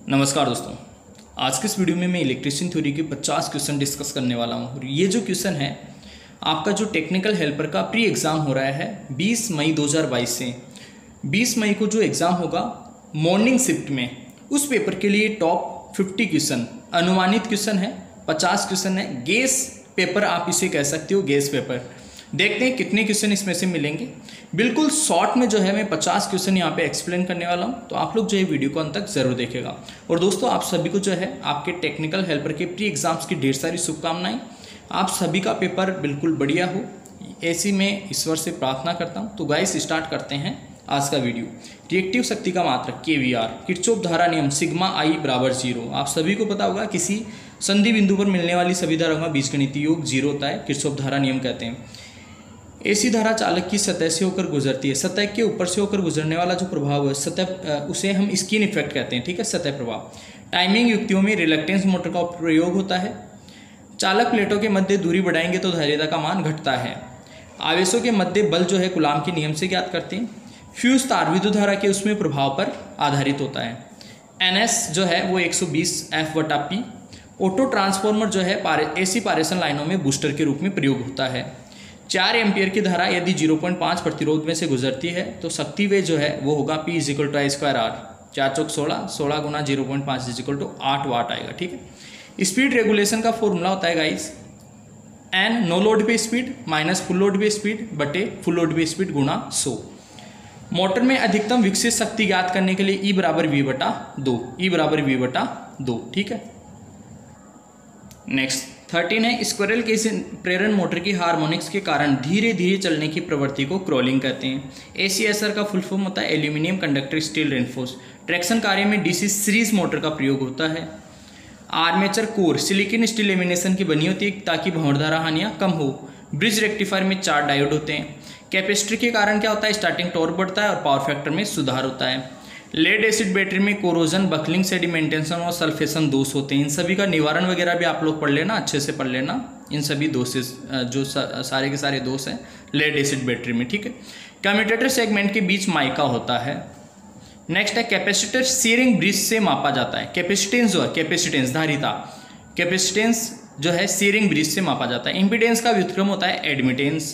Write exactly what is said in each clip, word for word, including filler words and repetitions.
नमस्कार दोस्तों, आज के इस वीडियो में मैं इलेक्ट्रिशियन थ्योरी के पचास क्वेश्चन डिस्कस करने वाला हूँ। और ये जो क्वेश्चन है आपका जो टेक्निकल हेल्पर का प्री एग्ज़ाम हो रहा है बीस मई दो हज़ार बाईस से। बीस मई को जो एग्ज़ाम होगा मॉर्निंग शिफ्ट में, उस पेपर के लिए टॉप पचास क्वेश्चन अनुमानित क्वेश्चन है, पचास क्वेश्चन है। गेस पेपर आप इसे कह सकते हो, गेस पेपर। देखते हैं कितने क्वेश्चन इसमें से मिलेंगे। बिल्कुल शॉर्ट में जो है मैं पचास क्वेश्चन यहाँ पे एक्सप्लेन करने वाला हूँ, तो आप लोग जो है वीडियो को अंत तक जरूर देखेगा। और दोस्तों, आप सभी को जो है आपके टेक्निकल हेल्पर के प्री एग्जाम्स की ढेर सारी शुभकामनाएं। आप सभी का पेपर बिल्कुल बढ़िया हो, ऐसी मैं ईश्वर से प्रार्थना करता हूँ। तो गाइस, स्टार्ट करते हैं आज का वीडियो। रिएक्टिव शक्ति का मात्रक के वी आर, किरचॉफ धारा नियम सिग्मा आई बराबर जीरो। आप सभी को पता होगा किसी संधि बिंदु पर मिलने वाली सभी धाराओं का बीजगणितीय योग जीरो होता है, किरचॉफ धारा नियम कहते हैं। ऐसी धारा चालक की सतह से होकर गुजरती है। सतह के ऊपर से होकर गुजरने वाला जो प्रभाव है सतह, उसे हम स्किन इफेक्ट कहते हैं, ठीक है, सतह प्रभाव। टाइमिंग युक्तियों में रिलक्टेंस मोटर का प्रयोग होता है। चालक प्लेटों के मध्य दूरी बढ़ाएंगे तो धारिता का मान घटता है। आवेशों के मध्य बल जो है कूलाम के नियम से ज्ञात करते हैं। फ्यूज तार विद्युत धारा के उसमें प्रभाव पर आधारित होता है। एन एस जो है वो एक सौ बीस एफ बटा पी। ऑटो ट्रांसफॉर्मर जो है पारे एसी पारेशन लाइनों में बूस्टर के रूप में प्रयोग होता है। चार एम्पियर की धारा यदि ज़ीरो पॉइंट पाँच प्रतिरोध में से गुजरती है तो शक्ति वे जो है वो होगा P is equal to I square R. चार चौक सोलह, सोलह गुना जीरो पॉइंट पाँच इज इक्वल टू आठ वाट आएगा, ठीक है। स्पीड रेगुलेशन का फॉर्मूला होता है गाइस, एन नो लोड पे स्पीड माइनस फुल लोड पे स्पीड बटे फुल लोड पे स्पीड गुना सौ। मोटर में अधिकतम विकसित शक्ति ज्ञात करने के लिए ई बराबर वी बटा दो, ई बराबर वी बटा दो, ठीक है। नेक्स्ट थर्टीन है, स्क्विरल के प्रेरण मोटर की हार्मोनिक्स के कारण धीरे धीरे चलने की प्रवृत्ति को क्रॉलिंग कहते हैं। एसीएसआर का फुल फॉर्म होता है aluminium conductor steel reinforced. Traction कार्य में डीसी सीरीज मोटर का प्रयोग होता है। Armature core silicon steel lamination की बनी होती है ताकि भंवरधारा हानियां कम हो। ब्रिज रेक्टिफायर में चार डायोड होते हैं। कैपेसिटर के कारण क्या होता है, स्टार्टिंग टॉर्क बढ़ता है और पावर फैक्टर में सुधार होता है। लेड एसिड बैटरी में कोरोजन, बकलिंग, सेडिमेंटेशन और सल्फेशन दोष होते हैं। इन सभी का निवारण वगैरह भी आप लोग पढ़ लेना, अच्छे से पढ़ लेना। इन सभी दोष जो सारे के सारे दोष हैं लेड एसिड बैटरी में, ठीक है। कम्यूटेटर सेगमेंट के बीच माइका होता है। नेक्स्ट है कैपेसिटर सीरिंग ब्रिज से मापा जाता है। कैपेसिटेंस जो है, कैपेसिटेंस धारिता, कैपेसिटेंस जो है सीरिंग ब्रिज से मापा जाता है। इम्पीडेंस का व्युत्क्रम होता है admittance.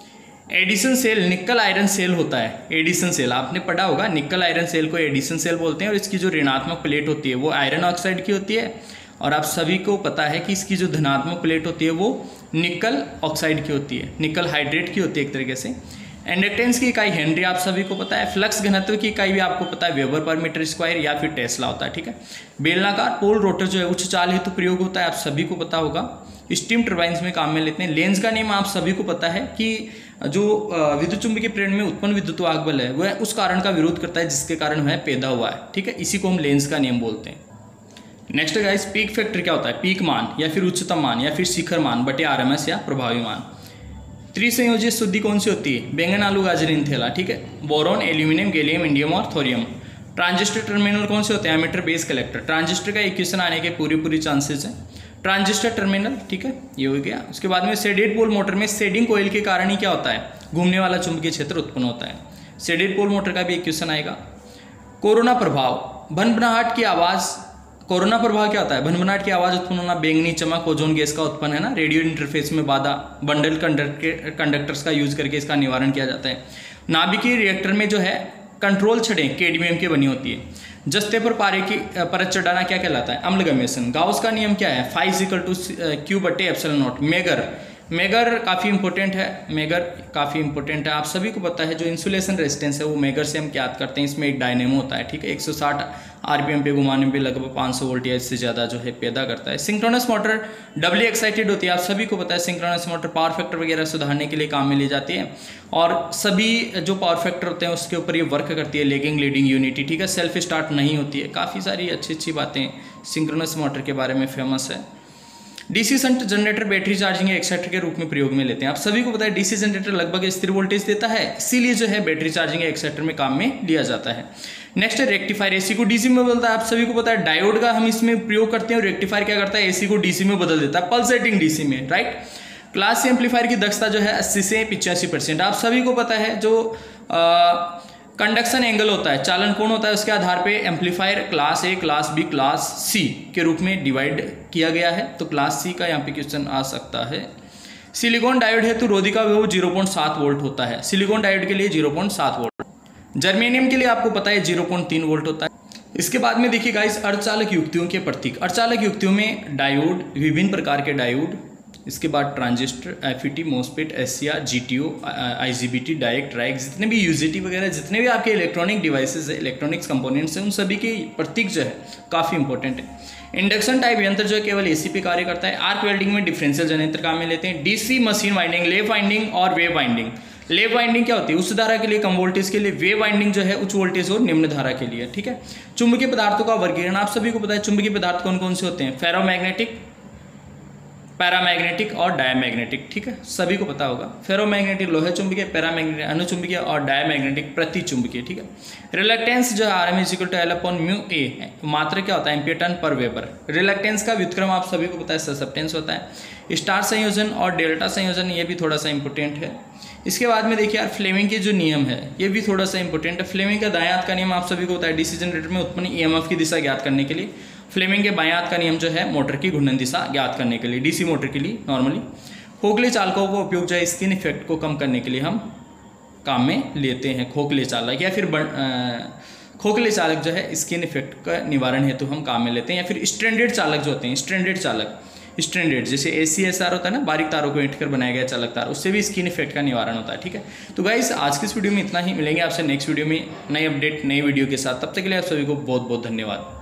Edison cell nickel iron cell होता है। एडिशन सेल आपने पढ़ा होगा, निकल आयरन सेल को एडिशन सेल बोलते हैं। और इसकी जो ऋणात्मक प्लेट होती है वो आयरन ऑक्साइड की होती है। और आप सभी को पता है कि इसकी जो धनात्मक प्लेट होती है वो निकल ऑक्साइड की होती है, निकल हाइड्रेट की होती है एक तरीके से। इंडक्टेंस की इकाई हेनरी आप सभी को पता है। फ्लक्स घनत्व की इकाई भी आपको पता है, वेबर पर मीटर स्क्वायर या फिर टेस्ला होता है, ठीक है। बेलनाकार पोल रोटर जो है उच्च चाल हेतु प्रयोग होता है, आप सभी को पता होगा। स्टीम टर्बाइन्स में काम में लेते हैं। लेंज का नियम आप सभी को पता है कि जो विद्युत चुंबकीय प्रेरण में उत्पन्न विद्युत वाहक बल है वह उस कारण का विरोध करता है जिसके कारण वह पैदा हुआ है, ठीक है। इसी को हम लेंज का नियम बोलते हैं। नेक्स्ट गाइस, पीक फैक्टर क्या होता है, पीक मान या फिर उच्चतम मान या फिर शिखर मान बटे आरएमएस या प्रभावी मान। त्रिसंयोजित शुद्धि कौन सी होती है, बैंगन आलू गाजर इंथेला, ठीक है। बोरॉन, एल्यूमिनियम, गैलियम, इंडियम और थोरियम। ट्रांजिस्टर टर्मिनल कौन से होते हैं, एमीटर, बेस, कलेक्टर। ट्रांजिस्टर का इक्वेशन आने के पूरी पूरी चांसेस हैं। ट्रांजिस्टर टर्मिनल, ठीक है, ये हो गया। उसके बाद में शेडेड पोल मोटर में शेडिंग कोयल के कारण ही क्या होता है, घूमने वाला चुंबकीय क्षेत्र उत्पन्न होता है। शेडेड पोल मोटर का भी एक क्वेश्चन आएगा। कोरोना प्रभाव, भनभनाहट की आवाज़। कोरोना प्रभाव क्या होता है, भनभनाहट की आवाज़ उत्पन्न होना, बैंगनी चमक, ओजोन गैस का उत्पन्न है ना, रेडियो इंटरफेस में बाधा। बंडल कंडक्टर कंडक्टर्स का यूज करके इसका निवारण किया जाता है। नाभिकीय रिएक्टर में जो है कंट्रोल छड़ें केडमियम की बनी होती है। जस्ते पर पारे की परत चढ़ाना क्या कहलाता है, अम्लगम्यसन। गाउस का नियम क्या है, फाइव इक्वल टू क्यू बटे एप्सिलॉन नॉट। मेगर, मेगर काफ़ी इंपॉर्टेंट है, मेगर काफ़ी इंपॉर्टेंट है। आप सभी को पता है जो इंसुलेशन रेजिस्टेंस है वो मेगर से हम ज्ञात करते हैं। इसमें एक डायनेमो होता है, ठीक है, एक सौ साठ आरपीएम पे घुमाने पे लगभग पाँच सौ वोल्ट या इससे ज़्यादा जो है पैदा करता है। सिंक्रोनस मोटर डबली एक्साइटेड होती है। आप सभी को पता है सिंक्रोनस मोटर पावर फैक्टर वगैरह सुधारने के लिए काम में ली जाती है। और सभी जो पावर फैक्टर होते हैं उसके ऊपर ये वर्क करती है, लेगिंग, लीडिंग, यूनिटी, ठीक है। सेल्फ स्टार्ट नहीं होती है। काफ़ी सारी अच्छी अच्छी बातें सिंक्रोनस मोटर के बारे में फेमस है। DC shunt generator battery charging etcetera के रूप में प्रयोग में लेते हैं। आप सभी को पता है डीसी जनरेटर लगभग स्थिर वोल्टेज देता है, इसीलिए जो है बैटरी चार्जिंग एक्सेट्रा में काम में लिया जाता है। नेक्स्ट है रेक्टिफायर, एसी को डीसी में बदलता है। आप सभी को पता है डायोड का हम इसमें प्रयोग करते हैं और रेक्टिफायर क्या करता है, एसी को डीसी में बदल देता है, पल्सेटिंग डीसी में, राइट। क्लास सी एम्पलीफायर की दक्षता जो है अस्सी से पिचासी परसेंट। आप सभी को पता है जो आ, कंडक्शन एंगल होता है, चालन कोण होता है, उसके आधार पे amplifier class A, class B, class C के रूप में डिवाइड किया गया है। तो क्लास सी का यहाँ पे क्वेश्चन आ सकता है। सिलिकॉन डायोड है तो रोधी का विभव जीरो पॉइंट सात वोल्ट होता है, सिलिकॉन डायोड के लिए जीरो पॉइंट सात वोल्ट। जर्मेनियम के लिए आपको पता है जीरो पॉइंट तीन वोल्ट होता है। इसके बाद में देखिए गाइस अर्धचालक युक्तियों के प्रतीक। अर्धचालक युक्तियों में डायोड, विभिन्न प्रकार के डायोड, इसके बाद transistor, FET, MOSFET, SCR, GTO, IGBT, diac, triac, जितने भी यूजेटी वगैरह जितने भी आपके इलेक्ट्रॉनिक डिवाइसेस है, इलेक्ट्रॉनिक्स कंपोनेंट्स हैं, उन सभी के प्रतीक जो है काफ़ी इंपॉर्टेंट है। इंडक्शन टाइप यंत्र जो है केवल एसी पे कार्य करता है। आर्क वेल्डिंग में डिफरेंशियल जनरेटर काम में लेते हैं। DC machine winding, lap winding और वेव वाइंडिंग। लेव वाइंडिंग क्या होती है? उच्च धारा के लिए, कम वोल्टेज के लिए। वेव वाइंडिंग जो है उच्च वोल्टेज और निम्न धारा के लिए, ठीक है। चुंबकीय पदार्थों का वर्गीकरण आप सभी को पता है। चुंबकीय पदार्थ कौन कौन से होते हैं? फेरोमैग्नेटिक, पैरामैग्नेटिक और डायमैग्नेटिक, ठीक है, सभी को पता होगा। फेरोमैग्नेटिक लोहे चुंबकीय, पैरामैग्नेटिक अनुचुंबकीय और डायमैग्नेटिक प्रतिचुंबकीय, ठीक है। रिलक्टेंस जो है R M is equal to L upon mu A, मात्रा क्या होता है? एम्पियर टर्न पर वेबर। रिलक्टेंस का व्युत्क्रम आप सभी को पता है, ससेप्टेंस होता है। स्टार संयोजन और डेल्टा संयोजन ये भी थोड़ा सा इंपॉर्टेंट है। इसके बाद में देखिए यार फ्लेमिंग के जो नियम है ये भी थोड़ा सा इंपॉर्टेंट है। फ्लेमिंग का दायां हाथ का नियम आप सभी को पता है, डीसी जनरेटर में उत्पन्न ईएमएफ की दिशा ज्ञात करने के लिए। फ्लेमिंग के बायां हाथ का नियम जो है मोटर की घूर्णन दिशा ज्ञात करने के लिए, डीसी मोटर के लिए नॉर्मली। खोखले चालकों का उपयोग जो है स्किन इफेक्ट को कम करने के लिए हम काम में लेते हैं। खोखले चालक या फिर खोखले चालक जो है स्किन इफेक्ट का निवारण हेतु हम काम में लेते हैं। या फिर स्ट्रैंडेड चालक जो होते हैं, स्ट्रैंडेड चालक, स्ट्रैंडेड जैसे ए सी एस आर होता है ना, बारीक तारों को ऐंठ कर बनाया गया चालक तार, उससे भी स्किन इफेक्ट का निवारण होता है, ठीक है। तो गाइस आज की इस वीडियो में इतना ही, मिलेंगे आपसे नेक्स्ट वीडियो में नई अपडेट नई वीडियो के साथ। तब तक के लिए आप सभी को बहुत बहुत धन्यवाद।